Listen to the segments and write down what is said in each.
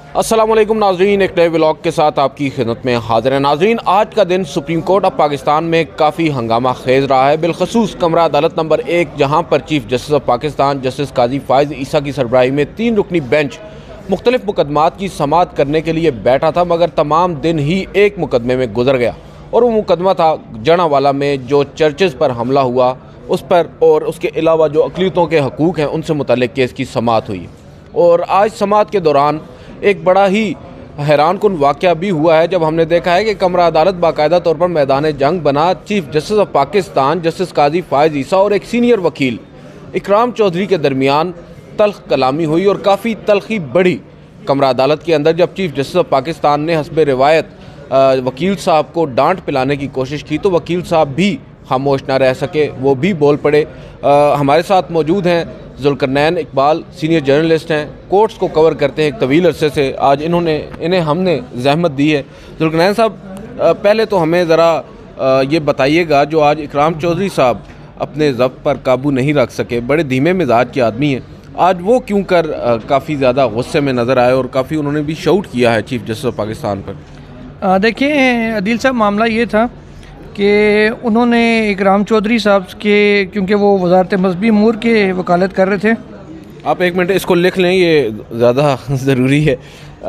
अस्सलामुअलैकुम नाजरीन, एक नए व्लॉग के साथ आपकी खिदमत में हाजिर है। नाजरीन, आज का दिन सुप्रीम कोर्ट ऑफ पाकिस्तान में काफ़ी हंगामा खेज रहा है। बिलखसूस कमरा अदालत नंबर 1, जहां पर chief justice of Pakistan justice Qazi Faez Isa की सरबराही में 3 रुकनी बेंच मुख्तलिफ मुकदमात की समाअत करने के लिए बैठा था, मगर तमाम दिन ही एक मुकदमे में गुजर गया और वो मुकदमा था जनावाला में जो चर्चेज़ पर हमला हुआ उस पर, और उसके अलावा जो अक़लियतों के हकूक़ हैं उनसे मुतल्लिक़ केस की समाअत हुई। और आज समाअत के दौरान एक बड़ा ही हैरान कुन वाक़या भी हुआ है, जब हमने देखा है कि कमरा अदालत बाकायदा तौर पर मैदान जंग बना। Chief justice of Pakistan justice Qazi Faez Isa और एक सीनियर वकील इकराम चौधरी के दरमियान तल्ख़ कलामी हुई और काफ़ी तल्ख़ी बढ़ी कमरा अदालत के अंदर। जब चीफ जस्टिस ऑफ पाकिस्तान ने हस्बे रिवायत वकील साहब को डांट पिलाने की कोशिश की तो वकील साहब भी खामोश ना रह सके, वो भी बोल पड़े। हमारे साथ मौजूद हैं जुल्करनैन इकबाल, सीनियर जर्नलिस्ट हैं, कोर्ट्स को कवर करते हैं एक तवील अरसे से। आज इन्हें हमने ज़हमत दी है। जुल्करनैन साहब, पहले तो हमें ज़रा ये बताइएगा, जो आज इकराम चौधरी साहब अपने ज़ब्त पर काबू नहीं रख सके, बड़े धीमे मिजाज के आदमी हैं, आज वो क्यों कर काफ़ी ज़्यादा गुस्से में नज़र आए और काफ़ी उन्होंने भी शाउट किया है चीफ जस्टिस ऑफ पाकिस्तान पर? देखिए अदील साहब, मामला ये था कि उन्होंने इकराम चौधरी साहब के, क्योंकि वो वजारत मजहबी अमूर के वकालत कर रहे थे। आप एक मिनट इसको लिख लें, ये ज़्यादा ज़रूरी है।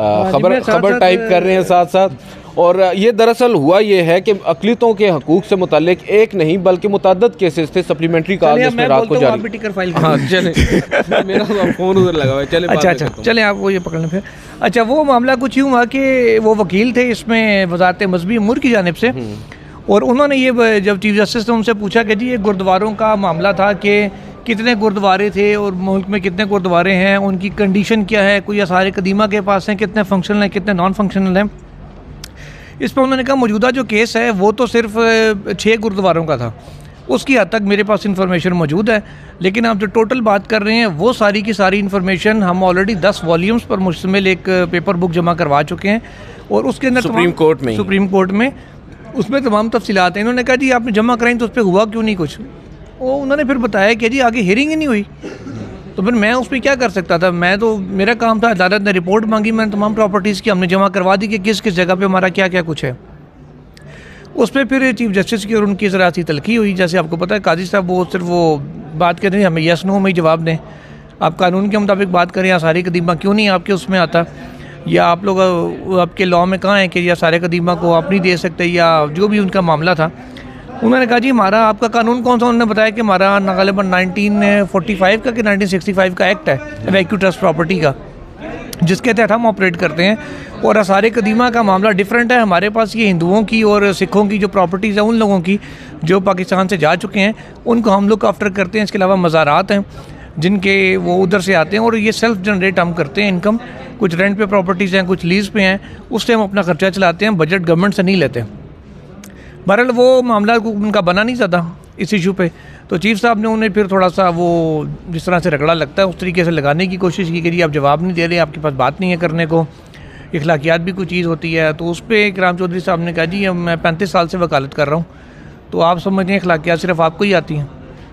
खबर टाइप कर रहे हैं साथ साथ। और ये दरअसल हुआ ये है कि अक़लियतों के हकूक़ से मुताल्लिक़ एक नहीं बल्कि मुतअद्दिद केसेस थे सप्लीमेंट्री कॉल जिसमें रात को जारी। हाँ चलें, मेरा फ़ोन उधर लगा हुआ है, चलें। अच्छा चलें, आप वो ये पकड़ लें फिर। अच्छा, वो मामला कुछ यूँ हुआ कि वो वकील थे इसमें वजारत मजहबी अमूर की जानिब से, और उन्होंने ये जब चीफ जस्टिस ने उनसे पूछा कि जी ये गुरुद्वारों का मामला था कि कितने गुरुद्वारे थे और मुल्क में कितने गुरुद्वारे हैं, उनकी कंडीशन क्या है, कोई आसार कदीमा के पास हैं, कितने फंक्शनल हैं, कितने नॉन फंक्शनल हैं। इस पर उन्होंने कहा मौजूदा जो केस है वो तो सिर्फ 6 गुरुद्वारों का था, उसकी हद तक मेरे पास इन्फॉर्मेशन मौजूद है, लेकिन आप जो टोटल बात कर रहे हैं वो सारी की सारी इन्फॉर्मेशन हम ऑलरेडी 10 वॉल्यूम्स पर मुश्तमिल एक पेपर बुक जमा करवा चुके हैं और उसके अंदर सुप्रीम कोर्ट में उसमें तमाम तफसीलात हैं। इन्होंने कहा जी आपने जमा कराई तो उस पर हुआ क्यों नहीं कुछ। वो उन्होंने फिर बताया कि जी आगे हियरिंग ही नहीं हुई, तो फिर मैं उस पर क्या कर सकता था। मैं तो, मेरा काम था, अदालत ने रिपोर्ट मांगी, मैंने तमाम प्रॉपर्टीज़ की हमने जमा करवा दी कि किस किस जगह पे हमारा क्या क्या कुछ है। उस पर फिर चीफ जस्टिस की और उनकी ज़रा सी तलखी हुई। जैसे आपको पता है काजी साहब वो सिर्फ वो बात कहते हैं हमें यस नो में ही जवाब दें, आप कानून के मुताबिक बात करें, आसारी कदीमा क्यों नहीं आपके उसमें आता, या आप लोग आपके लॉ में कहाँ हैं कि या सारे कदीमा को आप नहीं दे सकते, या जो भी उनका मामला था। उन्होंने कहा जी हमारा आपका कानून कौन सा, उन्होंने बताया कि हमारा गालिबन 1945 का कि 1965 का एक्ट है वैक्यू ट्रस्ट प्रॉपर्टी का, जिसके तहत हम ऑपरेट करते हैं। और आसार कदीमा का मामला डिफरेंट है। हमारे पास ये हिंदुओं की और सिखों की जो प्रॉपर्टीज़ हैं, उन लोगों की जो पाकिस्तान से जा चुके हैं, उनको हम लोग आफ्टर करते हैं। इसके अलावा मज़ारात हैं जिनके वो उधर से आते हैं और ये सेल्फ जनरेट हम करते हैं इनकम। कुछ रेंट पे प्रॉपर्टीज़ हैं, कुछ लीज़ पे हैं, उससे हम अपना खर्चा चलाते हैं, बजट गवर्नमेंट से नहीं लेते। बहरहाल वो मामला उनका बना नहीं ज़्यादा इस इशू पे, तो चीफ साहब ने उन्हें फिर थोड़ा सा वो जिस तरह से रगड़ा लगता है उस तरीके से लगाने की कोशिश की कि जी आप जवाब नहीं दे रहे, आपके पास बात नहीं है करने को, इखलाकियात भी कोई चीज़ होती है। तो उस पर इकराम चौधरी साहब ने कहा जी मैं 35 साल से वकालत कर रहा हूँ, तो आप समझते हैं इखलाकियात सिर्फ आपको ही आती हैं।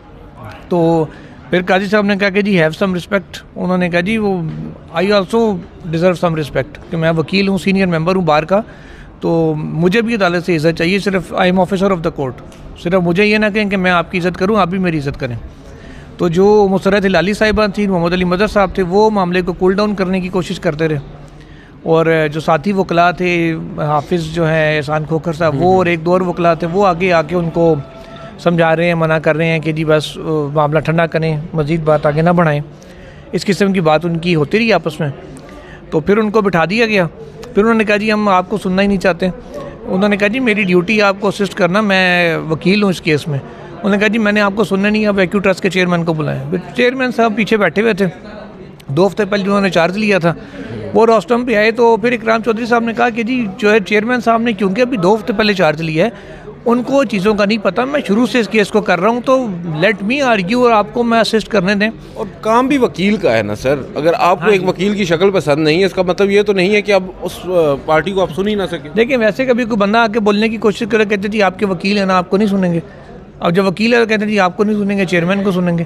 तो फिर काजी साहब ने कहा कि जी हैव सम रिस्पेक्ट। उन्होंने कहा जी वो I also deserve some respect, कि मैं वकील हूँ, सीनियर मेंबर हूँ बार का, तो मुझे भी अदालत से इज़्ज़त चाहिए। सिर्फ I am officer of the court, सिर्फ मुझे ये ना कहें कि मैं आपकी इज़्ज़त करूँ, आप भी मेरी इज़्ज़त करें। तो जो मुसर्रत हिलाली साहिबा थी, मोहम्मद अली मदर साहब थे, वो मामले को कूल डाउन करने की कोशिश करते रहे, और जो साथी वकला थे हाफिज़ जो है एहसान खोखर साहब, वो और एक दो और वकला थे, वो आगे आके उनको समझा रहे हैं, मना कर रहे हैं कि जी बस मामला ठंडा करें, मज़ीद बात आगे ना बढ़ाएं। इस किस्म की बात उनकी होती रही आपस में। तो फिर उनको बिठा दिया गया। फिर उन्होंने कहा जी हम आपको सुनना ही नहीं चाहते। उन्होंने कहा जी मेरी ड्यूटी है आपको असिस्ट करना, मैं वकील हूँ इस केस में। उन्होंने कहा जी मैंने आपको सुनना नहीं, आप वैक्यू ट्रस्ट के चेयरमैन को बुलाएं। चेयरमैन साहब पीछे बैठे हुए थे, 2 हफ्ते पहले उन्होंने चार्ज लिया था, वो रोस्टम पे आए। तो फिर इकराम चौधरी साहब ने कहा कि जी जो है चेयरमैन साहब ने क्योंकि अभी 2 हफ्ते पहले चार्ज लिया है, उनको चीज़ों का नहीं पता, मैं शुरू से इस केस को कर रहा हूँ, तो लेट मी आर्ग्यू और आपको मैं असिस्ट करने दें। और काम भी वकील का है ना सर, अगर आपको एक वकील की शक्ल पसंद नहीं है, इसका मतलब ये तो नहीं है कि आप उस पार्टी को आप सुन ही ना सकें। देखिए वैसे कभी कोई बंदा आके बोलने की कोशिश करे, कहते जी आपके वकील है ना, आपको नहीं सुनेंगे। अब जब वकील है कहते हैं जी आपको नहीं सुनेंगे, चेयरमैन को सुनेंगे,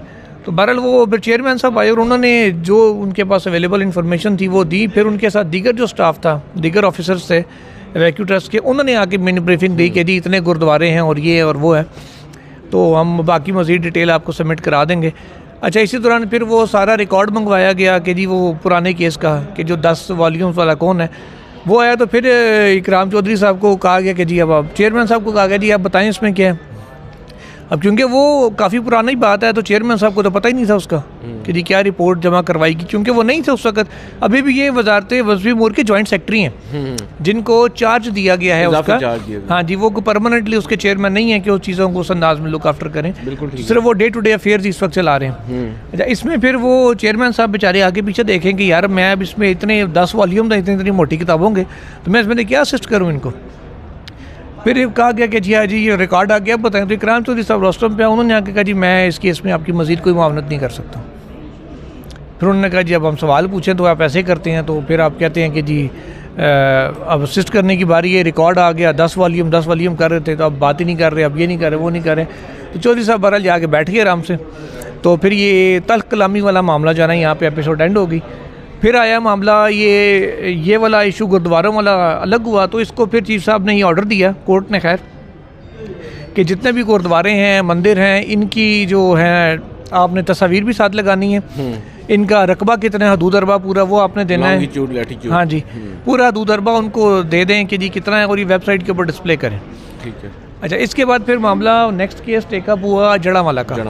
तो बहरहाल वो फिर चेयरमैन साहब आए और उन्होंने जो उनके पास अवेलेबल इन्फॉर्मेशन थी वो दी। फिर उनके साथ दीगर जो स्टाफ था, दीगर ऑफिसर्स थे वैक्यू ट्रस्ट के, उन्होंने आके मिनी ब्रीफिंग दी कि जी इतने गुरुद्वारे हैं और ये और वो है, तो हम बाकी मज़ीद डिटेल आपको सबमिट करा देंगे। अच्छा, इसी दौरान फिर वो सारा रिकॉर्ड मंगवाया गया कि जी वो पुराने केस का कि जो 10 वॉल्यूम्स वाला कौन है वो आया। तो फिर इकराम चौधरी साहब को कहा गया कि जी अब आप चेयरमैन साहब को कहा गया जी आप बताएं इसमें क्या है। अब क्योंकि वो काफ़ी पुराना ही बात है तो चेयरमैन साहब को तो पता ही नहीं था उसका कि जी क्या रिपोर्ट जमा करवाएगी, क्योंकि वो नहीं थे उस वक्त। अभी भी ये वजारत वज़फ़ी उमूर के जॉइंट सेक्रेटरी हैं जिनको चार्ज दिया गया है उसका। हाँ जी, वो परमानेंटली उसके चेयरमैन नहीं है कि उस चीज़ों को उस अंदाज में लुक आफ्टर करें, सिर्फ वो डे टू डे अफेयर्स इस वक्त चला रहे हैं। अच्छा, इसमें फिर वो चेयरमैन साहब बेचारे आगे पीछे देखें कि यार मैं अब इसमें इतने 10 वॉल्यूम इतनी मोटी किताब होंगे तो मैं इसमें क्या असिस्ट करूँ इनको। फिर कहा गया कि जी हाँ जी ये रिकॉर्ड आ गया, बताएं। तो इकराम चौधरी साहब रोस्टम पे उन्होंने आके कहा जी मैं इस केस में आपकी मज़ीद कोई मुआवनत नहीं कर सकता। फिर उन्होंने कहा जी अब हम सवाल पूछें तो आप ऐसे करते हैं, तो फिर आप कहते हैं कि जी अब असिस्ट करने की बारी है, रिकॉर्ड आ गया 10 वॉल्यूम कर रहे थे तो अब बात ही नहीं कर रहे, अब ये नहीं कर रहे वो नहीं कर रहे। तो चौधरी साहब बहरहाल जाके बैठ गए आराम से। तो फिर ये तल्ख कलामी वाला मामला जो है ना यहाँ पे एपिसोड एंड होगी। फिर आया मामला ये वाला इशू गुरुद्वारों वाला अलग हुआ। तो इसको फिर चीफ साहब ने ये ऑर्डर दिया कोर्ट ने, खैर, कि जितने भी गुरुद्वारे हैं मंदिर हैं इनकी जो है आपने तस्वीर भी साथ लगानी है, इनका रकबा कितना है, हदूद अरबा पूरा वो आपने देना है। हाँ जी, पूरा हदूद अरबा उनको दे दें कि जी कितना है और ये वेबसाइट के ऊपर डिस्प्ले करें। ठीक है। अच्छा, इसके बाद फिर मामला नेक्स्ट केस टेकअप हुआ जड़ावाला का।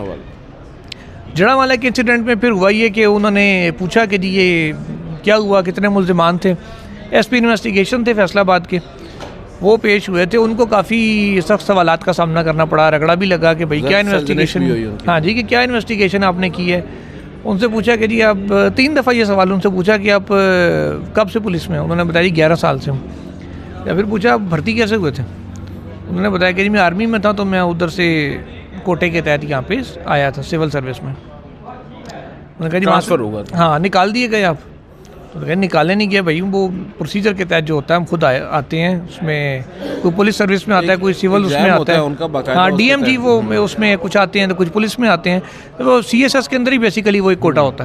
जड़ावाला के इंसिडेंट में फिर हुआ ये कि उन्होंने पूछा कि जी ये क्या हुआ, कितने मुल्ज़िमान थे। एसपी इन्वेस्टिगेशन थे फैसलाबाद के, वो पेश हुए थे। उनको काफ़ी सख्त सवालात का सामना करना पड़ा, रगड़ा भी लगा कि भाई क्या इन्वेस्टिगेशन, हाँ जी, कि क्या इन्वेस्टिगेशन आपने की है। उनसे पूछा कि जी आप 3 दफ़ा ये सवाल उनसे पूछा कि आप कब से पुलिस में, उन्होंने बताया जी 11 साल से हूँ। या फिर पूछा आप भर्ती कैसे हुए थे, उन्होंने बताया कि जी मैं आर्मी में था तो मैं उधर से कोटे के तहत यहाँ पे आया था सिविल सर्विस में। उन्होंने कहा जी ट्रांसफ़र होगा, हाँ निकाल दिए गए आप। तो कहा निकाले नहीं गया भाई, वो प्रोसीजर के तहत जो होता है हम खुद आते हैं, उसमें कोई पुलिस सर्विस में आता है, कोई सिविल उसमें आता है उनका, हाँ DMG वो उसमें कुछ आते हैं तो कुछ पुलिस में आते हैं। तो वो CSS के अंदर ही बेसिकली वो एक कोटा होता है।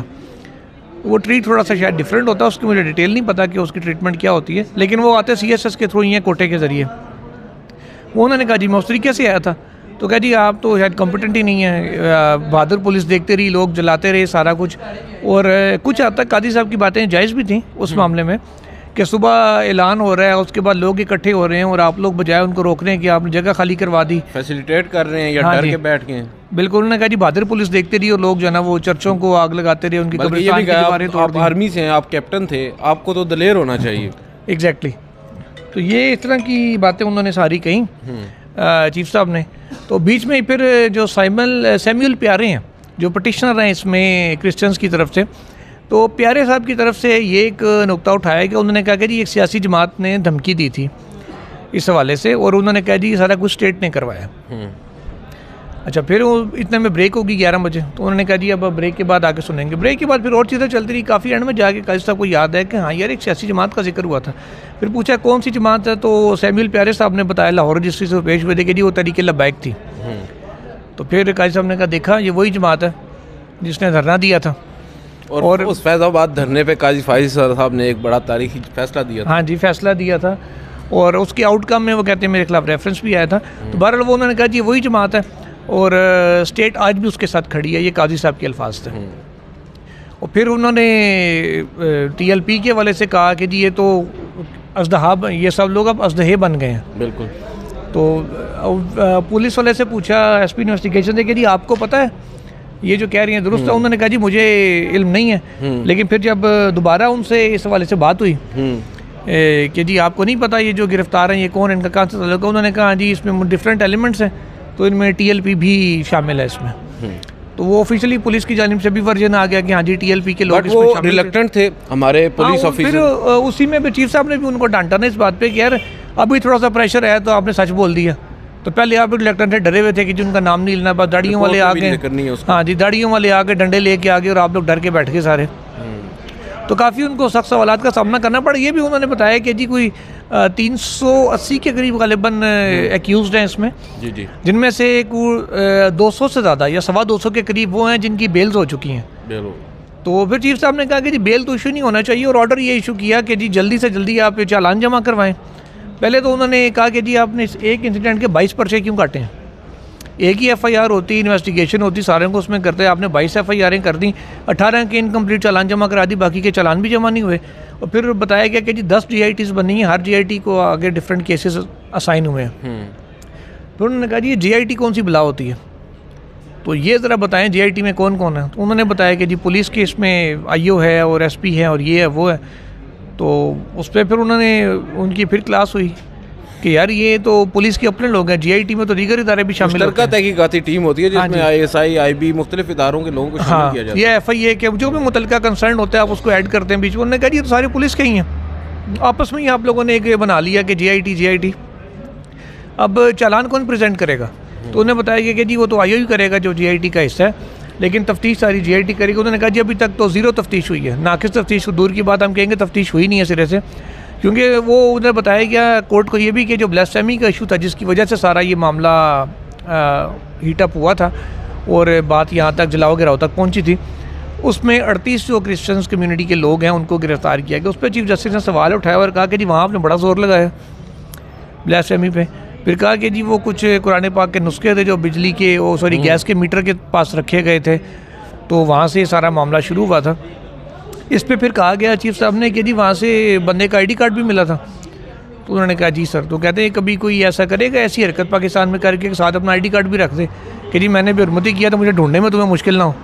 वो ट्रीट थोड़ा सा शायद डिफरेंट होता है, उसकी मुझे डिटेल नहीं पता कि उसकी ट्रीटमेंट क्या होती है, लेकिन वो आते हैं CSS के थ्रू ही है, कोटे के ज़रिए। वो उन्होंने कहा जी मैं उस तरीके से आया था। तो कहा जी आप तो शायद कॉम्पिटेंट ही नहीं है, बहादुर पुलिस देखते रही, लोग जलाते रहे सारा कुछ। और कुछ हद तक कादी साहब की बातें जायज़ भी थी उस मामले में कि सुबह ऐलान हो रहा है, उसके बाद लोग इकट्ठे हो रहे हैं और आप लोग बजाय उनको रोक रहे हैं कि आपने जगह खाली करवा दी, फैसिलिटेट कर रहे हैं या डर के बैठ गए। बिल्कुल, उन्होंने कहा जी बहादुर पुलिस देखते रही और लोग जो है ना वो चर्चों को आग लगाते रहे, उनकी कब्रिस्तान की दीवारें तोड़ दी। आर्मी से हैं, आप कैप्टन थे, आपको तो दलेर होना चाहिए। एग्जैक्टली। तो ये इस तरह की बातें उन्होंने सारी कही चीफ साहब ने। तो बीच में फिर जो सैमुअल प्यारे हैं जो पटिशनर हैं इसमें क्रिश्चियंस की तरफ से, तो प्यारे साहब की तरफ से ये एक नुक्ता उठाया कि उन्होंने कहा कि जी एक सियासी जमात ने धमकी दी थी इस हवाले से, और उन्होंने कहा जी सारा कुछ स्टेट ने करवाया। अच्छा, फिर वो इतने में ब्रेक होगी 11 बजे, तो उन्होंने कहा जी अब ब्रेक के बाद आके सुनेंगे। ब्रेक के बाद फिर और चीज़ें चलती रही, काफ़ी एंड में जाके काजी साहब को याद है कि हाँ यार एक सियासी जमात का जिक्र हुआ था। फिर पूछा कौन सी जमात है, तो सैमुअल प्यारे साहब ने बताया लाहौर रजिस्ट्री से पेश हुए थे कि जी वो तरीके लबैक थी। तो फिर काजी साहब ने कहा देखा ये वही जमात है जिसने धरना दिया था। और उस फैज़ाबाद धरने पे काजी फाइज साहब ने एक बड़ा तारीखी फैसला दिया था। हाँ जी, फैसला दिया था और उसके आउटकम में वो कहते हैं मेरे खिलाफ रेफरेंस भी आया था। तो बहरहाल वो उन्होंने कहा जी वही जमात है और स्टेट आज भी उसके साथ खड़ी है, ये काजी साहब के अल्फाज थे। और फिर उन्होंने TLP के वाले से कहा कि जी ये तो अजदहाब, ये सब लोग अब अजदहे बन गए हैं। बिल्कुल। तो पुलिस वाले से पूछा SP इन्वेस्टिगेशन से कि जी आपको पता है ये जो कह रही हैं दुरुस्त है? उन्होंने कहा जी मुझे इल्म नहीं है। लेकिन फिर जब दोबारा उनसे इस हवाले से बात हुई कि जी आपको नहीं पता ये जो गिरफ्तार हैं ये कौन, इनका कहाँ से ताल्लुक है, उन्होंने कहा जी इसमें डिफरेंट एलिमेंट्स हैं तो इनमें TLP भी शामिल है इसमें। तो वो ऑफिशियली पुलिस की जानिब से भी वर्जन आ गया कि हाँ जी TLP के लोग इसमें शामिल रिलक्टेंट थे हमारे पुलिस ऑफिसर। फिर उसी में भी चीफ साहब ने भी उनको डांटा ना इस बात पे कि यार अभी थोड़ा सा प्रेशर है तो आपने सच बोल दिया। तो पहले आप रिलक्टेंट थे, डरे हुए थे कि जिनका नाम नहीं लेना, बस दाढ़ियों वाले आ गए। हाँ जी, दाढ़ियों वाले आ गए, डंडे लेके आ गए और आप लोग डर के बैठ गए सारे। तो काफ़ी उनको सख्त सवालात का सामना करना पड़ा। ये भी उन्होंने बताया कि जी कोई 380 के करीब गालिबन एक्यूज़ड हैं इसमें जी जी, जिनमें से 200 से ज़्यादा या 225 के करीब वो हैं जिनकी बेल्स हो चुकी हैं। तो फिर चीफ साहब ने कहा कि जी बेल तो इशू नहीं होना चाहिए और ऑर्डर ये इशू किया कि जी जल्दी से जल्दी आप ये चालान जमा करवाएं। पहले तो उन्होंने कहा कि जी आपने इस एक इंसिडेंट के 22 पर्चे क्यों काटे हैं, एक ही FIR होती, इन्वेस्टिगेशन होती, सारे को उसमें करते, आपने 22 FIR कर दी, 18 के इनकम्प्लीट चालान जमा करा दी, बाकी के चालान भी जमा नहीं हुए। और फिर बताया गया कि जी 10 GITs बनी हैं, हर GIT को आगे डिफरेंट केसेस असाइन हुए हैं। फिर उन्होंने कहा जी ये GIT कौन सी बला होती है, तो ये ज़रा बताएं GIT में कौन कौन है। तो उन्होंने बताया कि जी पुलिस के इसमें IO है और SP है और ये है वो है। तो उस पर फिर उन्होंने उनकी फिर क्लास हुई कि यार ये तो पुलिस के अपने लोग हैं, GIT में तो दीगर इदारे भी शामिल होते हैं। तहकीकाती टीम होती है जिसमें ISI IB मुख्तलिफ इदारों के लोगों को शामिल किया जाता है। ये FIA के जो भी मुतल्लिका कंसर्न होता है आप उसको ऐड करते हैं बीच में। उन्होंने कहा ये तो सारे पुलिस के ही हैं, आपस में ही आप लोगों ने एक बना लिया कि GIT। अब चालान कौन प्रेजेंट करेगा, तो उन्हें बताया गया कि जी वो तो IO ही करेगा जो GIT का हिस्सा है, लेकिन तफ्तीश सारी GIT करेगी। उन्होंने कहा जी अभी तक तो ज़ीरो तफ्तीश हुई है, नाकिस तफ्तीश दूर की बात, हम कहेंगे तफ्तीश हुई नहीं है सिरे से, क्योंकि वो उन्हें बताया गया कोर्ट को ये भी कि जो ब्लास्फेमी का इशू था जिसकी वजह से सारा ये मामला हीटअप हुआ था और बात यहाँ तक जलाओ गिराव तक पहुँची थी, उसमें 38 जो क्रिश्चियंस कम्युनिटी के लोग हैं उनको गिरफ्तार किया गया। उस पर चीफ जस्टिस ने सवाल उठाया और कहा कि जी वहाँ आपने बड़ा जोर लगाया ब्लास्फेमी पे। फिर कहा कि जी वो कुछ कुरान पाक के नुस्खे थे जो बिजली के गैस के मीटर के पास रखे गए थे, तो वहाँ से सारा मामला शुरू हुआ था। इस पे फिर कहा गया चीफ साहब ने कि जी वहाँ से बंदे का ID कार्ड भी मिला था। तो उन्होंने कहा जी सर, तो कहते हैं कभी कोई ऐसा करेगा ऐसी हरकत पाकिस्तान में करके साथ अपना ID कार्ड भी रख दे कि जी मैंने भी हुर्मती किया तो मुझे ढूंढने में तुम्हें मुश्किल ना हो।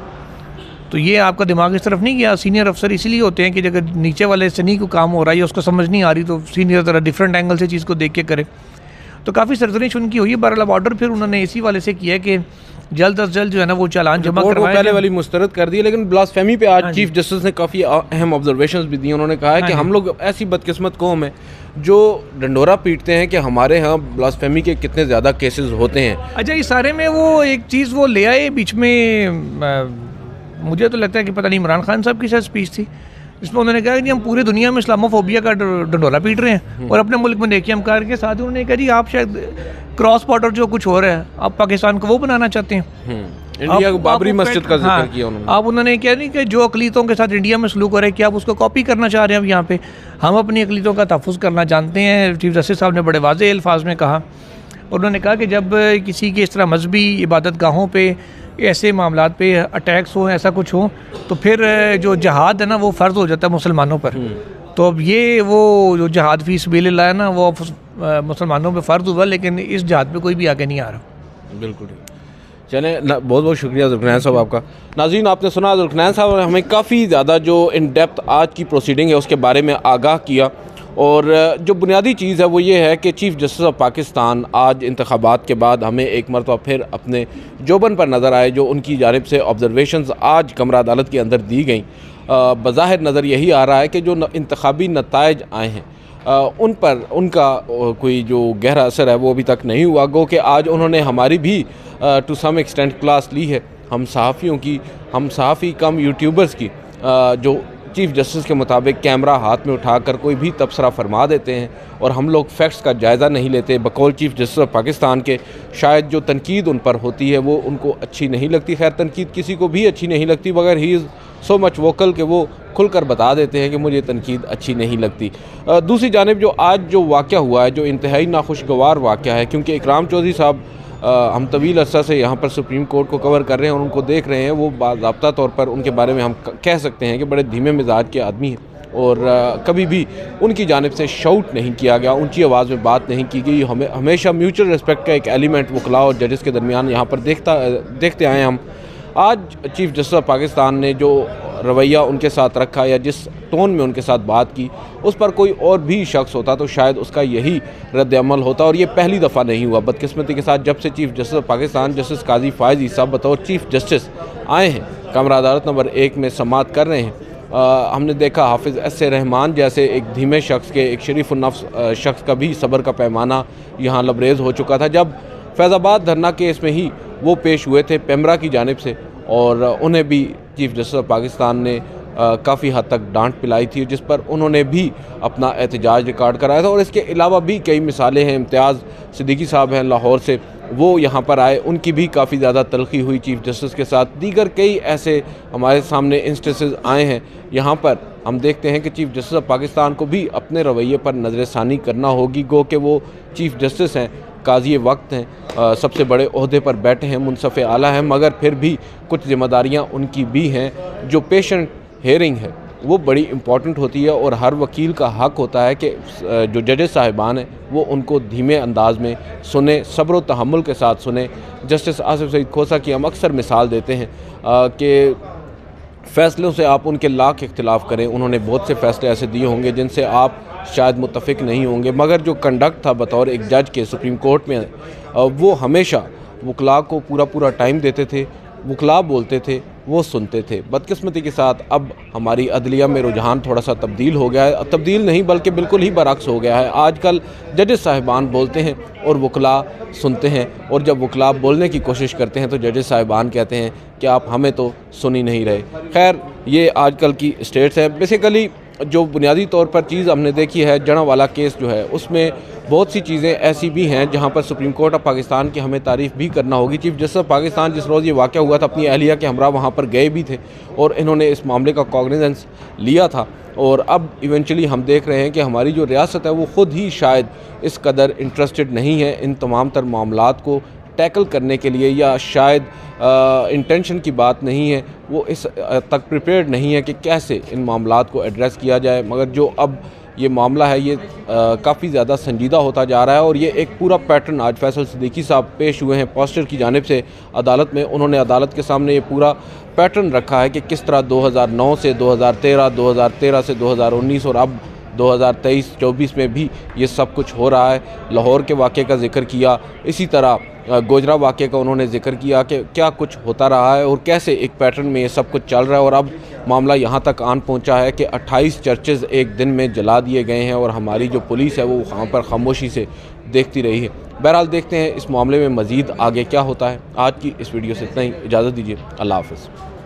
तो ये आपका दिमाग इस तरफ नहीं गया। सीनियर अफसर इसीलिए होते हैं कि अगर नीचे वाले से नहीं कोई काम हो रहा है या उसको समझ नहीं आ रही तो सीनियर तरह डिफरेंट एंगल से चीज़ को देख के करे। तो काफ़ी सरजनिश उनकी हुई। बहरहाल ऑर्डर फिर उन्होंने इसी वाले से किया कि जल्द अज जल्द जो है ना वो चालान जमा करवाएं। पहले वाली मुस्तरद कर दी, लेकिन ब्लास्फेमी पे आज चीफ जस्टिस ने काफ़ी अहम ऑब्जर्वेशंस भी दी। उन्होंने कहा है कि हम लोग ऐसी बदकिस्मत कौम है जो डंडोरा पीटते हैं कि हमारे यहाँ ब्लास्फेमी के कितने ज़्यादा केसेस होते हैं। अच्छा, इस सारे में वो एक चीज़ वो ले आए बीच में, मुझे तो लगता है कि पता नहीं इमरान खान साहब की शायद स्पीच थी, इसमें उन्होंने कहा कि हम पूरी दुनिया में इस्लामोफोबिया का डंडोरा पीट रहे हैं और अपने मुल्क में देखिए हम कर के साथ। उन्होंने कहा जी आप शायद क्रॉस बॉर्डर जो कुछ हो रहा है आप पाकिस्तान को वो बनाना चाहते हैं। इंडिया को बाबरी मस्जिद का जिक्र किया उन्होंने। आप उन्होंने क्या नहीं कि जो अकलीतों के साथ इंडिया में सलूक हो रहा है कि आप उसको कॉपी करना चाह रहे हैं। अब यहाँ पे हम अपनी अकलीतों का तहफ़्फ़ुज़ करना जानते हैं, चीफ जस्टिस साहब ने बड़े वाज़ेह अल्फाज में कहा। और उन्होंने कहा कि जब किसी के इस तरह मजहबी इबादत गाहों पर ऐसे मामलात पे अटैक्स हो, ऐसा कुछ हो, तो फिर जो जहाद है ना वो फ़र्ज़ हो जाता है मुसलमानों पर। तो अब ये वो जो जहाद फ़ी सबिलिल्लाह है ना वो मुसलमानों पे फ़र्ज़ हुआ, लेकिन इस जहाद पे कोई भी आगे नहीं आ रहा। बिल्कुल। चलें, बहुत बहुत शुक्रिया जुल्फ़रनैन साहब आपका। नाज़रीन, आपने सुना जुल्फ़रनैन साहब ने हमें काफ़ी ज़्यादा जो इन डेप्थ आज की प्रोसीडिंग है उसके बारे में आगाह किया। और जो बुनियादी चीज़ है वो ये है कि चीफ़ जस्टिस ऑफ पाकिस्तान आज इंतखाबात के बाद हमें एक मरतबा फिर अपने जोबन पर नज़र आए। जो उनकी जानिब से ऑब्जर्वेशंस आज कमरा अदालत के अंदर दी गई, बज़ाहिर नज़र यही आ रहा है कि जो इंतखाबी नताइज आए हैं उन पर उनका कोई जो गहरा असर है वो अभी तक नहीं हुआ। गो कि आज उन्होंने हमारी भी टू सम एक्सटेंट क्लास ली है, हम सहाफ़ियों की, हम सहाफ़ी कम यूट्यूबर्स की, जो चीफ जस्टिस के मुताबिक कैमरा हाथ में उठाकर कोई भी तबसरा फरमा देते हैं और हम लोग फैक्ट्स का जायज़ा नहीं लेते। बकौल चीफ जस्टिस ऑफ पाकिस्तान के शायद जो तनकीद उन पर होती है वो उनको अच्छी नहीं लगती। खैर, तनकीद किसी को भी अच्छी नहीं लगती, मगर he is so much vocal कि वो खुलकर बता देते हैं कि मुझे तनकीद अच्छी नहीं लगती। दूसरी जानिब जो आज जो वाक़या हुआ है, जो इंतहाई नाखुशगवार वाक़या है, क्योंकि इकराम चौधरी साहब हम तवील अरसा से यहाँ पर सुप्रीम कोर्ट को कवर कर रहे हैं और उनको देख रहे हैं, वो बाज़ाब्ता तौर पर उनके बारे में हम कह सकते हैं कि बड़े धीमे मिजाज के आदमी हैं और कभी भी उनकी जानिब से शाउट नहीं किया गया, ऊंची आवाज़ में बात नहीं की गई। हमेशा म्यूचुअल रिस्पेक्ट का एक एलिमेंट वकला और जजेस के दरमियान यहाँ पर देखते आए हम। आज चीफ जस्टिस ऑफ पाकिस्तान ने जो रवैया उनके साथ रखा या जिस टोन में उनके साथ बात की, उस पर कोई और भी शख्स होता तो शायद उसका यही रद्द अमल होता। और ये पहली दफ़ा नहीं हुआ बदकिस्मती के साथ। जब से chief justice of Pakistan justice Qazi Faez Isa बतौर चीफ जस्टिस आए हैं, कमरा अदालत नंबर 1 में समाअत कर रहे हैं, हमने देखा हाफिज़ एस.ए. रहमान जैसे एक धीमे शख्स के, एक शरीफ-उन-नफ्स शख्स का भी सब्र का पैमाना यहाँ लबरेज़ हो चुका था। जब फैज़ाबाद धरना केस में ही वो पेश हुए थे पेमरा की जानिब से और उन्हें भी चीफ जस्टिस ऑफ पाकिस्तान ने काफ़ी हद तक डांट पिलाई थी, जिस पर उन्होंने भी अपना एहतजाज रिकॉर्ड कराया था। और इसके अलावा भी कई मिसालें हैं। इम्तियाज़ सिद्दीकी साहब हैं लाहौर से, वो यहाँ पर आए, उनकी भी काफ़ी ज़्यादा तलखी हुई चीफ़ जस्टिस के साथ। दीगर कई ऐसे हमारे सामने इंस्टेंसेस आए हैं। यहाँ पर हम देखते हैं कि चीफ़ जस्टिस ऑफ पाकिस्तान को भी अपने रवैये पर नज़रसानी करना होगी। गो कि वो चीफ़ जस्टिस हैं, काज़ी वक्त हैं, सबसे बड़े ओहदे पर बैठे हैं, मुनसफ़ आला हैं, मगर फिर भी कुछ ज़िम्मेदारियाँ उनकी भी हैं। जो पेशेंट हेयरिंग है वो बड़ी इम्पॉर्टेंट होती है और हर वकील का हक़ होता है कि जो जजेस साहिबान हैं वो उनको धीमे अंदाज में सुने, सब्र व तहम्मुल के साथ सुने। जस्टिस आसिफ सईद खोसा की हम अक्सर मिसाल देते हैं कि फ़ैसलों से आप उनके लाख इख्तिलाफ़ करें, उन्होंने बहुत से फ़ैसले ऐसे दिए होंगे जिनसे आप शायद मुत्तफ़िक नहीं होंगे, मगर जो कंडक्ट था बतौर एक जज के सुप्रीम कोर्ट में, वो हमेशा वकला को पूरा टाइम देते थे। वकला बोलते थे, वो सुनते थे। बदकिस्मती के साथ अब हमारी अदलिया में रुझान थोड़ा सा तब्दील हो गया है। तब्दील नहीं बल्कि बिल्कुल ही बरअक्स हो गया है। आजकल जजेस साहिबान बोलते हैं और वकला सुनते हैं, और जब वकला बोलने की कोशिश करते हैं तो जजेस साहिबान कहते हैं कि आप हमें तो सुन ही नहीं रहे। खैर, ये आजकल की स्टेट्स है। बेसिकली जो बुनियादी तौर पर चीज़ हमने देखी है, जड़ावाला केस जो है, उसमें बहुत सी चीज़ें ऐसी भी हैं जहां पर सुप्रीम कोर्ट ऑफ पाकिस्तान की हमें तारीफ़ भी करना होगी। चीफ जस्टिस ऑफ पाकिस्तान जिस रोज़ ये वाक़या हुआ था अपनी अहलिया के हमरा वहां पर गए भी थे और इन्होंने इस मामले का कॉग्निजेंस लिया था। और अब इवेंचुअली हम देख रहे हैं कि हमारी जो रियासत है वो ख़ुद ही शायद इस कदर इंटरेस्टेड नहीं है इन तमाम तर मामलात को टैकल करने के लिए, या शायद इंटेंशन की बात नहीं है, वो इस तक प्रिपेयर्ड नहीं है कि कैसे इन मामलात को एड्रेस किया जाए। मगर जो अब ये मामला है ये काफ़ी ज़्यादा संजीदा होता जा रहा है और ये एक पूरा पैटर्न आज फैसल सिद्दीकी साहब पेश हुए हैं पोस्टर की जानिब से अदालत में। उन्होंने अदालत के सामने ये पूरा पैटर्न रखा है कि किस तरह 2009 से 2013, 2013 से 2019 और अब 2023-24 में भी ये सब कुछ हो रहा है। लाहौर के वाक़े का जिक्र किया, इसी तरह गोजरा वाक़े का उन्होंने जिक्र किया कि क्या कुछ होता रहा है और कैसे एक पैटर्न में ये सब कुछ चल रहा है। और अब मामला यहाँ तक आन पहुँचा है कि 28 चर्चेज़ एक दिन में जला दिए गए हैं और हमारी जो पुलिस है वो वहाँ पर खामोशी से देखती रही है। बहरहाल देखते हैं इस मामले में मज़ीद आगे क्या होता है। आज की इस वीडियो से इतना ही, इजाज़त दीजिए, अल्लाह हाफ़िज़।